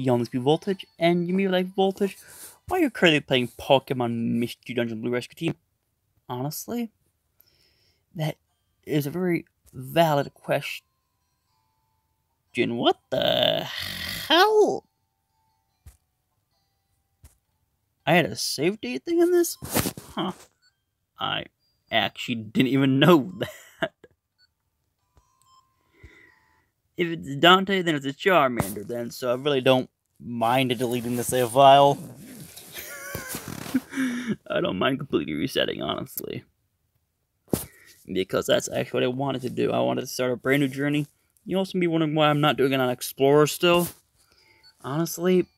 Beyond the Speed Voltage, and you may like Voltage while you're currently playing Pokemon Mystery Dungeon Blue Rescue Team. Honestly, that is a very valid question. What the hell? I had a save date thing in this? Huh. I actually didn't even know that. If it's Dante, then it's a Charmander then, so I really don't mind deleting the save file. I don't mind completely resetting, honestly. Because that's actually what I wanted to do. I wanted to start a brand new journey. You also be wondering why I'm not doing it on Explorer still. Honestly,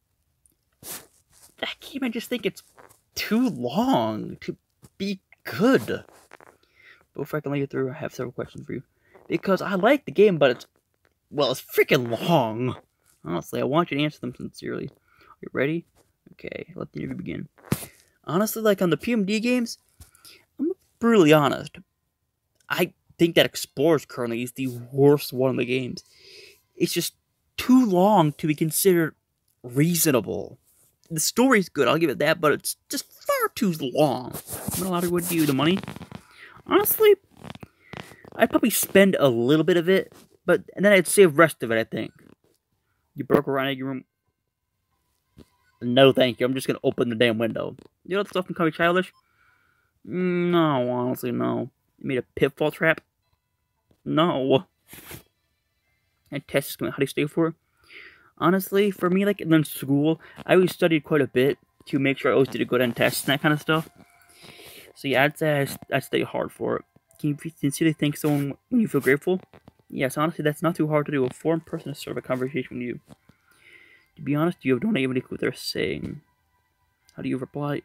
that game, I just think it's too long to be good. Before I can let you through, I have several questions for you. Because I like the game, but it's freaking long. Honestly, I want you to answer them sincerely. Are you ready? Okay, let the interview begin. Honestly, like on the PMD games, I'm brutally honest. I think that Explorers currently is the worst one of the games. It's just too long to be considered reasonable. The story's good, I'll give it that, but it's just far too long. I'm not allowed to give you the money. Honestly, I'd probably spend a little bit of it, and then I'd save the rest of it, I think. You broke around your room? No, thank you. I'm just gonna open the damn window. You know that stuff can call me childish? No, honestly, no. You made a pitfall trap? No. And test how do you stay for? Honestly, for me, like in school, I always studied quite a bit to make sure I always did a good on tests and that kind of stuff. So yeah, I'd say I study hard for it. Can you sincerely thank someone when you feel grateful? Yes, honestly, that's not too hard to do. A foreign person to start a conversation with you. To be honest, you don't even know what they're saying. How do you reply?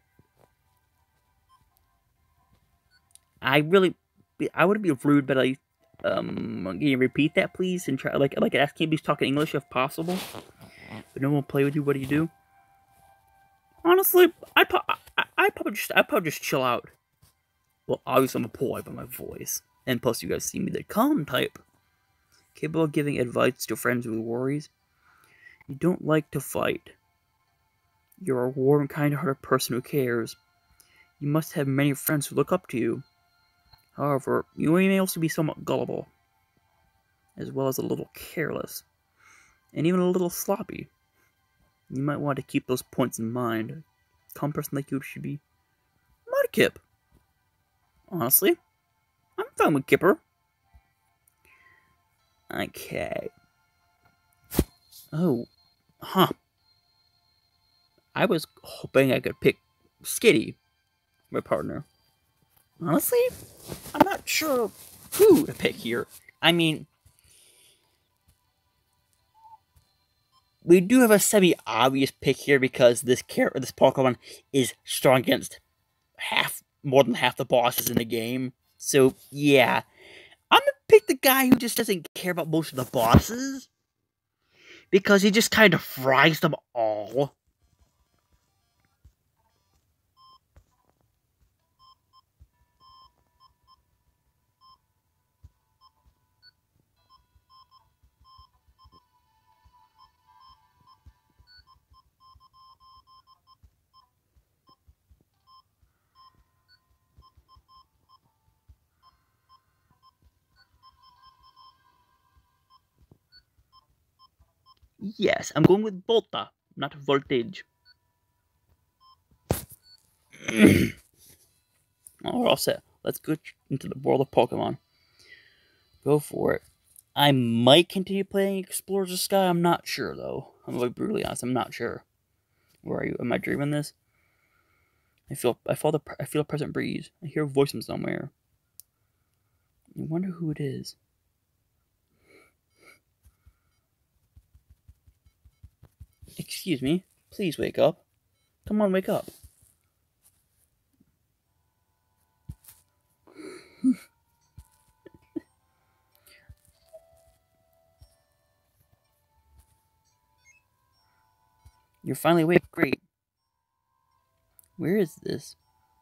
I wouldn't be rude, but can you repeat that, please? And try like ask him if he's talking English if possible. But no one will play with you. What do you do? Honestly, I'd probably just chill out. Well, obviously I'm a polite by my voice, and plus you guys see me the calm type, capable of giving advice to friends with worries. You don't like to fight. You're a warm, kind-hearted person who cares. You must have many friends who look up to you. However, you may also be somewhat gullible, as well as a little careless, and even a little sloppy. You might want to keep those points in mind. A calm person like you should be Mudkip. Honestly, I'm fine with Kipper. Okay. Oh, huh. I was hoping I could pick Skitty, my partner. Honestly, I'm not sure who to pick here. I mean, we do have a semi-obvious pick here because this Pokemon is strong against more than half the bosses in the game. So yeah, I'm gonna pick the guy who just doesn't care about most of the bosses because he just kind of fries them all. Yes, I'm going with Volta, not Voltage. Alright, all set. Let's go into the world of Pokemon. Go for it. I might continue playing Explorers of Sky. I'm not sure, though. I'm going to be brutally honest. I'm not sure. Where are you? Am I dreaming this? I feel a present breeze. I hear a voice from somewhere. I wonder who it is. Excuse me. Please wake up. Come on, wake up. You're finally awake. Great. Where is this?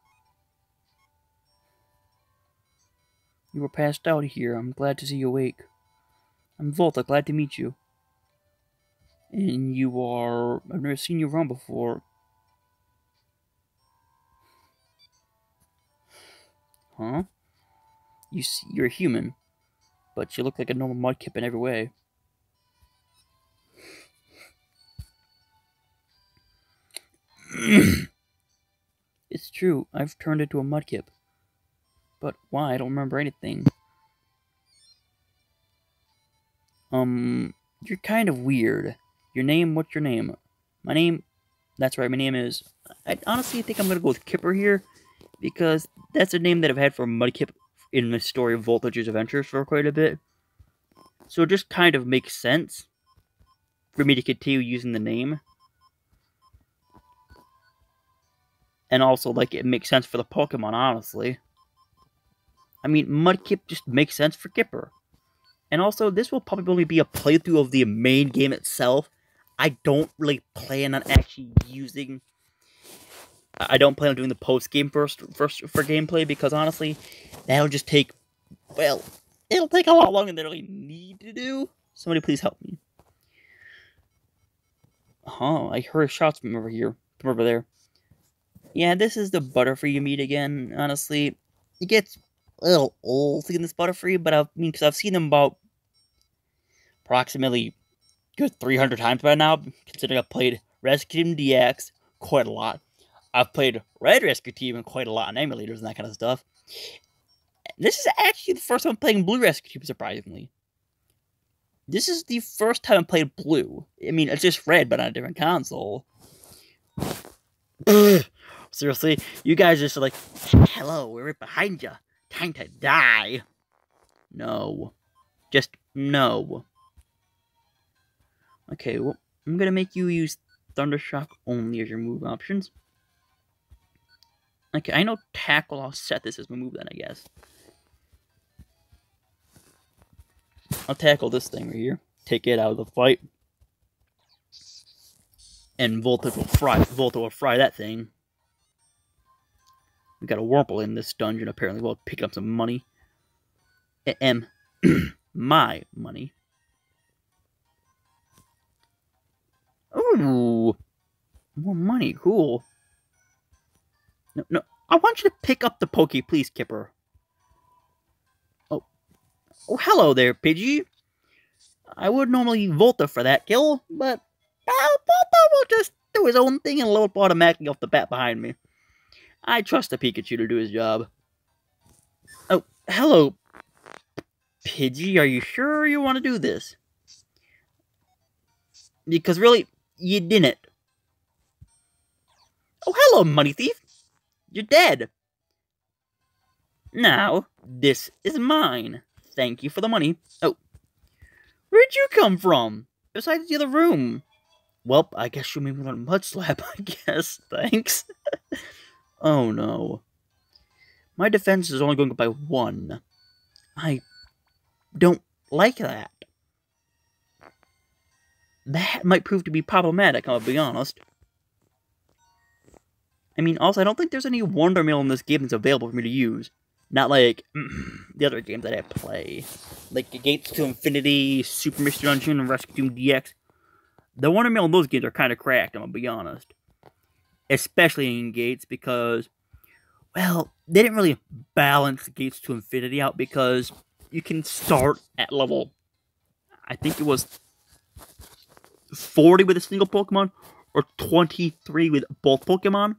You were passed out here. I'm glad to see you awake. I'm Volta. Glad to meet you. And you are... I've never seen you run before. Huh? You're a human, but you look like a normal Mudkip in every way. It's true, I've turned into a Mudkip. But why? I don't remember anything. You're kind of weird. Your name, what's your name? My name, that's right, my name is... I honestly think I'm gonna go with Kipper here, because that's a name that I've had for Mudkip in the story of Voltage's Adventures for quite a bit. So it just kind of makes sense for me to continue using the name. And also, like, it makes sense for the Pokemon, honestly. I mean, Mudkip just makes sense for Kipper. And also, this will probably be a playthrough of the main game itself. I don't really plan on actually using... I don't plan on doing the post-game first for gameplay, because honestly, that'll just take... Well, it'll take a lot longer than I really need to do. Somebody please help me. Huh, I heard shots from over here. From over there. Yeah, this is the Butterfree you meet again, honestly. It gets a little old seeing this Butterfree, but because I've seen them about approximately good 300 times by now, considering I've played Rescue Team DX quite a lot. I've played Red Rescue Team quite a lot on emulators and that kind of stuff. This is actually the first time I'm playing Blue Rescue Team, surprisingly. This is the first time I played Blue. I mean, it's just Red, but on a different console. Seriously, you guys just are like, hello, we're right behind you. Time to die. No. Just no. Okay, well, I'm gonna make you use Thundershock only as your move options. Okay, I know Tackle. I'll set this as my move then, I guess. I'll tackle this thing right here. Take it out of the fight. And Volta will fry that thing. We got a Wurmple in this dungeon, apparently. We'll pick up some money. My money. Ooh. More money, cool. No, I want you to pick up the Poke, please, Kipper. Oh, hello there, Pidgey. I would normally Volta for that kill, but Volta will just do his own thing and load up automatically off the bat behind me. I trust the Pikachu to do his job. Oh, hello, Pidgey. Are you sure you want to do this? Because really, you didn't. Oh, hello, Money Thief. You're dead. Now, this is mine. Thank you for the money. Oh, where'd you come from? Besides the other room. Well, I guess you made me want a Mud Slap, I guess. Thanks. Oh, no. My defense is only going up by 1. I don't like that. That might prove to be problematic, I'll be honest. I mean, also, I don't think there's any Wonder Meal in this game that's available for me to use. Not like the other games that I play. Like Gates to Infinity, Super Mystery Dungeon, and Rescue Team DX. The Wonder Meal in those games are kind of cracked, I'm gonna be honest. Especially in Gates, because, well, they didn't really balance Gates to Infinity out, because you can start at level, I think it was 40 with a single Pokemon, or 23 with both Pokemon.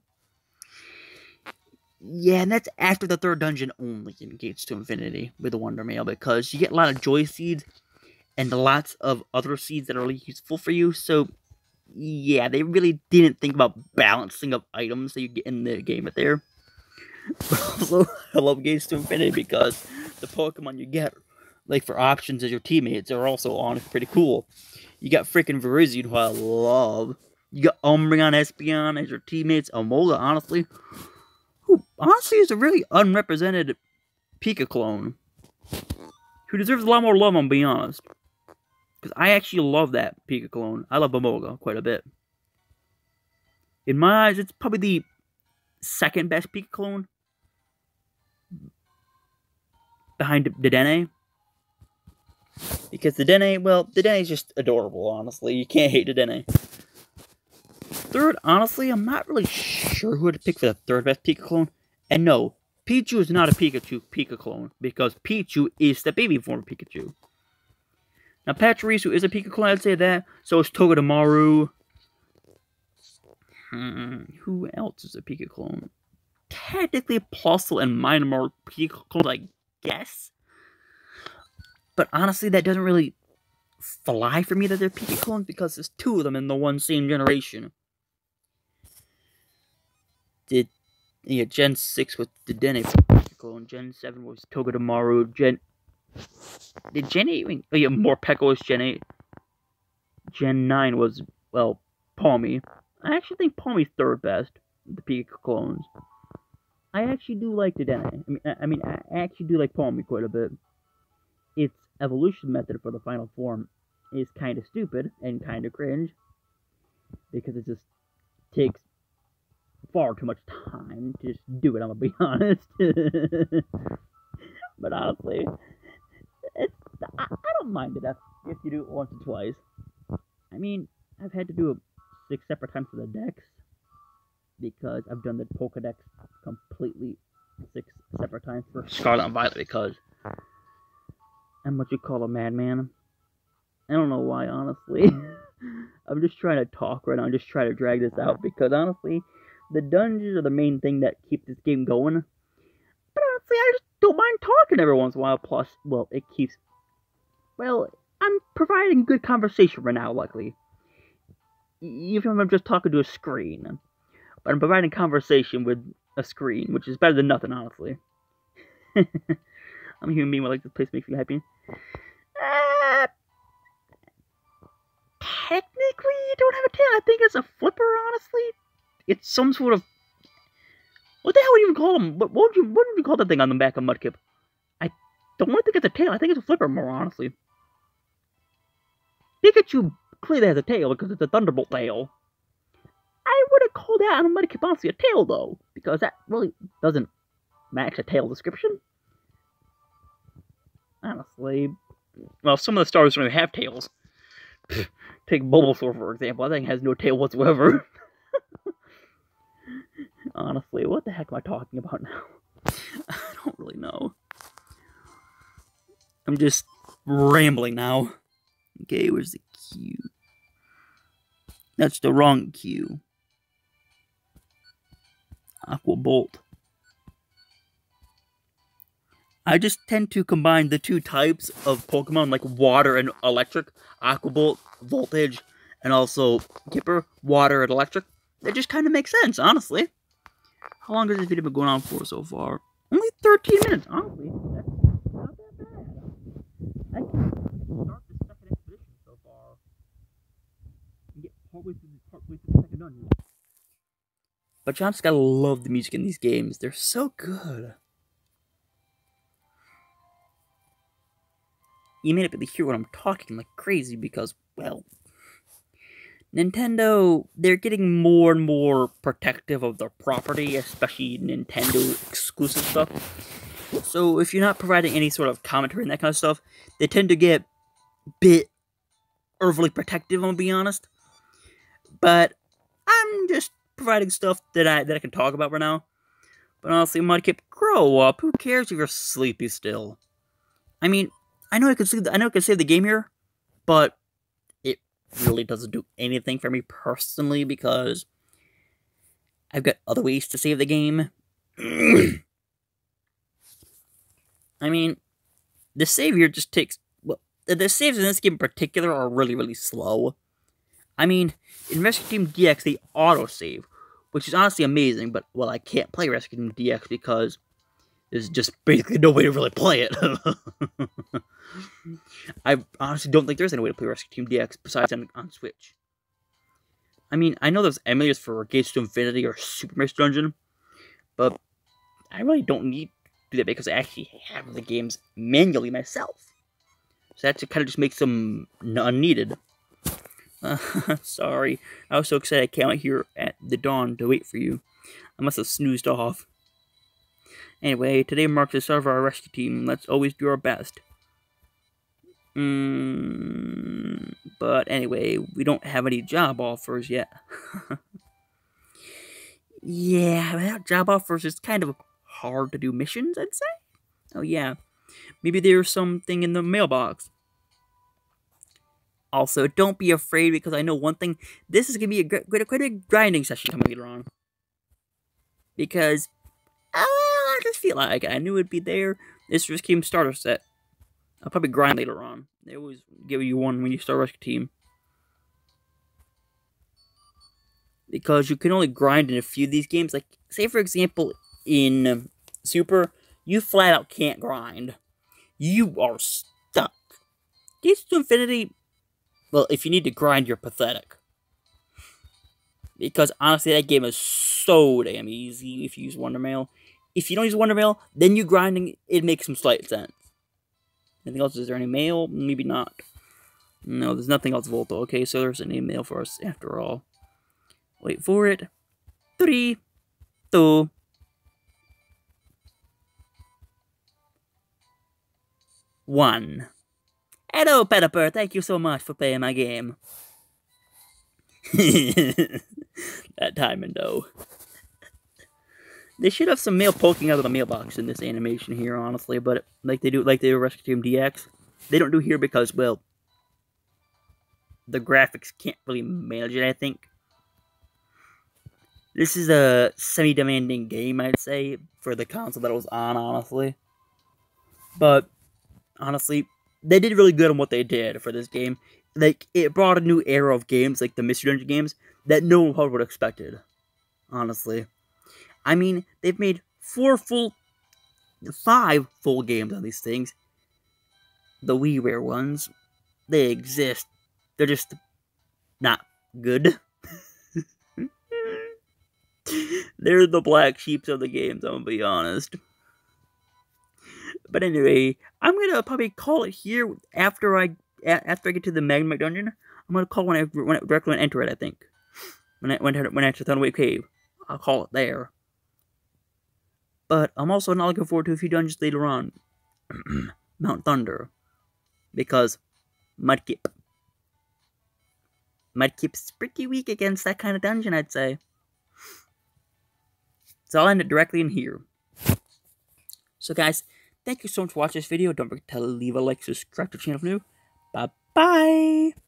Yeah, and that's after the 3rd dungeon only in Gates to Infinity with the Wonder Mail, because you get a lot of Joy Seeds and lots of other seeds that are really useful for you. So, yeah, they really didn't think about balancing of items that you get in the game right there. But also, I love Gates to Infinity because the Pokemon you get, like, for options as your teammates are also honestly pretty cool. You got freaking Virizion, who I love. You got Umbreon, Espeon as your teammates. Emolga, honestly, who honestly is a really unrepresented Pika clone, who deserves a lot more love, I'm being honest. Because I actually love that Pika clone. I love Emolga quite a bit. In my eyes, it's probably the 2nd best Pika clone, behind Dedenne. Because the Dene, well, the Dene is just adorable, honestly. You can't hate the Dene. Third, honestly, I'm not really sure who to pick for the third best Pika clone. And no, Pichu is not a Pika clone, because Pichu is the baby form of Pikachu. Now, Pachirisu is a Pika clone, I'd say that. So is Togedemaru. Who else is a Pika clone? Technically, Plusle and Minotaur Pika clones, I guess. But honestly, that doesn't really fly for me that they're Pika clones, because there's two of them in the one same generation. Gen 6 was the Dene Pika clone, Gen 7 was Togedemaru, Did Gen 8 even... Oh yeah, Morpeko was Gen 8. Gen 9 was, well, Palmy. I actually think Palmy's third best, the Pika clones. I actually do like the Dene. I actually do like Palmy quite a bit. Its evolution method for the final form is kind of stupid and kind of cringe, because it just takes far too much time to just do it, I'm gonna be honest. But honestly, I don't mind it if you do it once or twice. I mean, I've had to do it 6 separate times for the Dex, because I've done the Pokedex completely 6 separate times for Scarlet and Violet, because I'm what you call a madman. I don't know why, honestly. I'm just trying to talk right now. I'm just trying to drag this out, because honestly, the dungeons are the main thing that keep this game going. But honestly, I just don't mind talking every once in a while. Plus, well, it keeps... Well, I'm providing good conversation right now, luckily. Even if I'm just talking to a screen. But I'm providing conversation with a screen, which is better than nothing, honestly. I'm a human being, like this place makes me happy. Technically, you don't have a tail. I think it's a flipper, honestly. It's some sort of... What the hell would you even call them? What would you call that thing on the back of Mudkip? I don't really think it's a tail. I think it's a flipper, more honestly. Pikachu clearly has a tail, because it's a Thunderbolt tail. I wouldn't call that on a Mudkip honestly a tail, though, because that really doesn't match a tail description. Honestly, well, some of the stars don't even have tails. Take Bulbasaur, for example. That thing has no tail whatsoever. Honestly, what the heck am I talking about now? I don't really know. I'm just rambling now. Okay, where's the Q? That's the wrong Q. Aqua Bolt. I just tend to combine the two types of Pokemon, like water and electric. Aqua Bolt, Voltage, and also Kipper, water and electric. That just kind of makes sense, honestly. How long has this video been going on for so far? Only 13 minutes, honestly. That's not that bad. I can start the second expedition so far. And get partway through the second dungeon. But you just gotta love the music in these games. They're so good. You may not be able to hear what I'm talking like crazy because, well, Nintendo, they're getting more and more protective of their property, especially Nintendo exclusive stuff. So if you're not providing any sort of commentary and that kind of stuff, they tend to get a bit overly protective, I'm gonna be honest. But I'm just providing stuff that I can talk about right now. But honestly, Mudkip, grow up. Who cares if you're sleepy still? I mean, I know I can save the game here, but it really doesn't do anything for me personally because I've got other ways to save the game. I mean, the save here just takes... Well, the saves in this game in particular are really, really slow. I mean, in Rescue Team DX, they auto-save, which is honestly amazing, but, well, I can't play Rescue Team DX because there's just basically no way to really play it. I honestly don't think there's any way to play Rescue Team DX besides on Switch. I mean, I know there's emulators for Gates to Infinity or Super Mario Dungeon, but I really don't need to do that because I actually have the games manually myself. So that kind of just makes them unneeded. Sorry, I was so excited I came out here at the dawn to wait for you. I must have snoozed off. Anyway, today marks the start of our rescue team. Let's always do our best. But anyway, we don't have any job offers yet. Yeah, without job offers, it's kind of hard to do missions, I'd say. Oh yeah, maybe there's something in the mailbox. Also, don't be afraid, because I know one thing. This is going to be quite a grinding session coming later on. Because, I just feel like it. I knew it'd be there. This Rescue Team starter set. I'll probably grind later on. They always give you one when you start Rescue Team. Because you can only grind in a few of these games. Like, say for example, in Super, you flat out can't grind. You are stuck. Gates to Infinity, well, if you need to grind, you're pathetic. Because honestly, that game is so damn easy if you use Wonder Mail. If you don't use Wonder Mail, then you grinding, it makes some slight sense. Anything else? Is there any mail? Maybe not. No, there's nothing else, Volto. Okay, so there's any mail for us after all. Wait for it. 3, 2, 1. Hello, Pettiper. Thank you so much for playing my game. That timing, though. They should have some mail poking out of the mailbox in this animation here, honestly, but like they do Rescue Team DX, they don't do here because, well, the graphics can't really manage it, I think. This is a semi-demanding game, I'd say, for the console that it was on, honestly. But, honestly, they did really good on what they did for this game. Like, it brought a new era of games, like the Mystery Dungeon games, that no one probably would have expected. Honestly. I mean, they've made 5 full games on these things. The WiiWare ones, they exist. They're just not good. They're the black sheeps of the games, I'm gonna be honest. But anyway, I'm gonna probably call it here after I get to the Magma Dungeon. I'm gonna call when I directly enter it. I think when I enter Thunderwave Cave, I'll call it there. But I'm also not looking forward to a few dungeons later on. Mount Thunder, because Mudkip's pretty weak against that kind of dungeon, I'd say. So I'll end it directly in here. So guys, thank you so much for watching this video. Don't forget to leave a like, subscribe to the channel if new. Bye-bye!